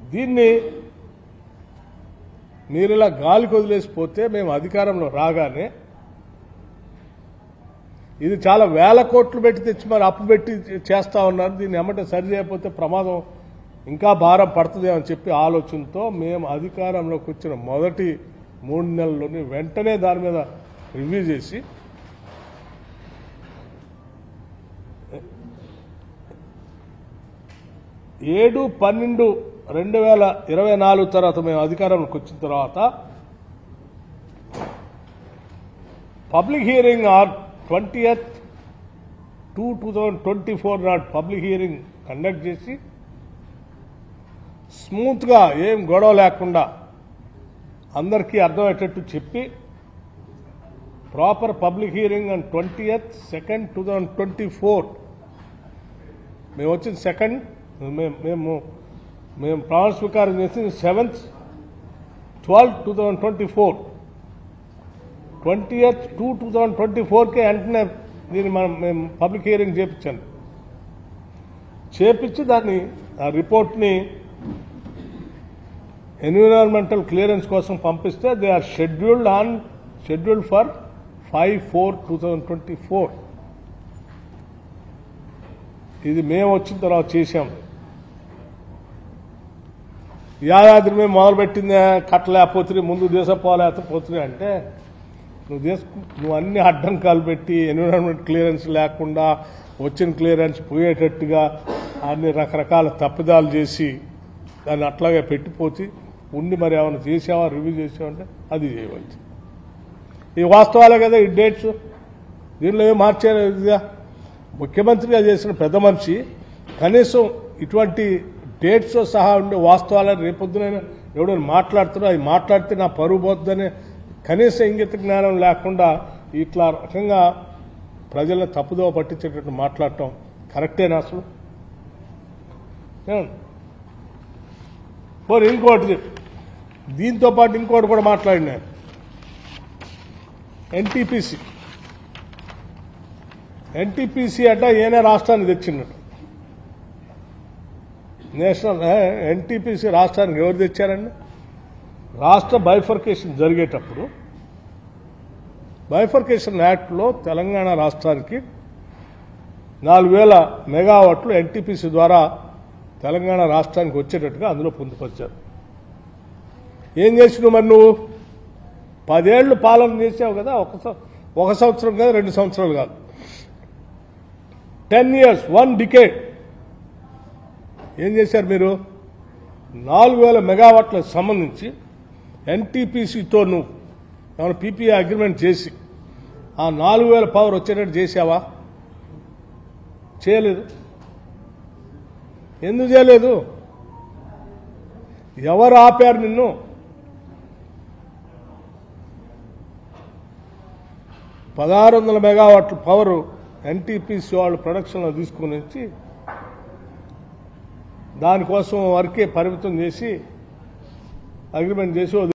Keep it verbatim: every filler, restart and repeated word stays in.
దీన్ని మీరు ఇలా గాలికి వదిలేసిపోతే మేము అధికారంలో రాగానే ఇది చాలా వేల కోట్లు పెట్టి తెచ్చి మరి అప్పు పెట్టి చేస్తా ఉన్నారు, దీన్ని ఎమ్మటే సరి చేయకపోతే ప్రమాదం ఇంకా భారం పడుతుంది అని చెప్పి ఆలోచనతో మేము అధికారంలోకి వచ్చిన మొదటి మూడు నెలల్లోని వెంటనే దాని మీద రివ్యూ చేసి ఏడు పన్నెండు రెండు వేల ఇరవై నాలుగు తర్వాత మేము అధికారంలోకి వచ్చిన తర్వాత public hearing or twentieth two two thousand twenty four not public hearing conduct చేసి స్మూత్గా ఏం గొడవ లేకుండా అందరికీ అర్థమయ్యేటట్టు చెప్పి proper public hearing and twentieth second two thousand twenty four మేము వచ్చిన సెకండ్ మేము మేము మేము ప్రమాణ స్వీకారం చేసింది seventh twelve two thousand twenty four twentieth two two thousand twenty ఫోర్కే వెంటనే దీన్ని మనం మేము పబ్లిక్ హియరింగ్ చేపించాను. చేపించి దాన్ని ఆ రిపోర్ట్ని ఎన్విరాన్మెంటల్ క్లియరెన్స్ కోసం పంపిస్తే they are scheduled on scheduled for five four two thousand twenty four. ఇది మేము వచ్చిన తర్వాత చేశాం. యాదాద్రి మేము మొదలుపెట్టిందే కట్టలేకపోతుంది, ముందు దేశపోలేకపోతుంది అంటే నువ్వు దేశ నువ్వు అన్ని అడ్డంకాలు పెట్టి ఎన్విరాన్మెంట్ క్లియరెన్స్ లేకుండా వచ్చిన క్లియరెన్స్ పోయేటట్టుగా అన్ని రకరకాల తప్పిదాలు చేసి దాన్ని అట్లాగే పెట్టిపోతే ఉండి మరి ఏమైనా చేసావా రివ్యూ చేసావంటే అది చేయవచ్చు. ఈ వాస్తవాలే కదా ఈ డేట్స్, దీనిలో ఏం మార్చేదిగా. ముఖ్యమంత్రిగా చేసిన పెద్ద మనిషి కనీసం ఇటువంటి డేట్స్ సహా ఉండే వాస్తవాలని రేపొద్దునైనా ఎవడో మాట్లాడుతున్నా అది మాట్లాడితే నా పరువు పోతుందనే కనీస ఇంగిత జ్ఞానం లేకుండా ఇట్లా రకంగా ప్రజలను తప్పుదోవ పట్టించేటట్టు మాట్లాడటం కరెక్టేనా అసలు? పోనీ ఇంకోటి దీంతో పాటు ఇంకోటి కూడా మాట్లాడినా, ఎన్టీపీసీ ఎన్టీపీసీ అట ఏనే రాష్ట్రానికి తెచ్చినట్టు. నేషనల్ ఎన్టీపీసీ రాష్ట్రానికి ఎవరు తెచ్చారండి? రాష్ట్ర బైఫర్కేషన్ జరిగేటప్పుడు బైఫర్కేషన్ యాక్ట్లో తెలంగాణ రాష్ట్రానికి నాలుగు వేల మెగావాట్లు ఎన్టీపీసీ ద్వారా తెలంగాణ రాష్ట్రానికి వచ్చేటట్టుగా అందులో పొందుపరిచారు. ఏం చేసినావు మరి నువ్వు? పదేళ్లు పాలన చేసావు కదా, ఒక ఒక సంవత్సరం కాదు, రెండు సంవత్సరాలు కాదు, టెన్ ఇయర్స్ వన్ డికేడ్. ఏం చేశారు మీరు? నాలుగు వేల మెగావాట్లకు సంబంధించి ఎన్టీపీసీతో నువ్వు ఏమైనా పీపీఏ అగ్రిమెంట్ చేసి ఆ నాలుగు వేల పవర్ వచ్చేటట్టు చేసావా? చేయలేదు. ఎందుకు చేయలేదు? ఎవరు ఆపారు నిన్ను? పదహారు వందల మెగావాట్ల పవర్ ఎన్టీపీసీ వాళ్ళు ప్రొడక్షన్లో తీసుకుని వచ్చి దానికోసం వరకే పరిమితం చేసి అగ్రిమెంట్ చేసి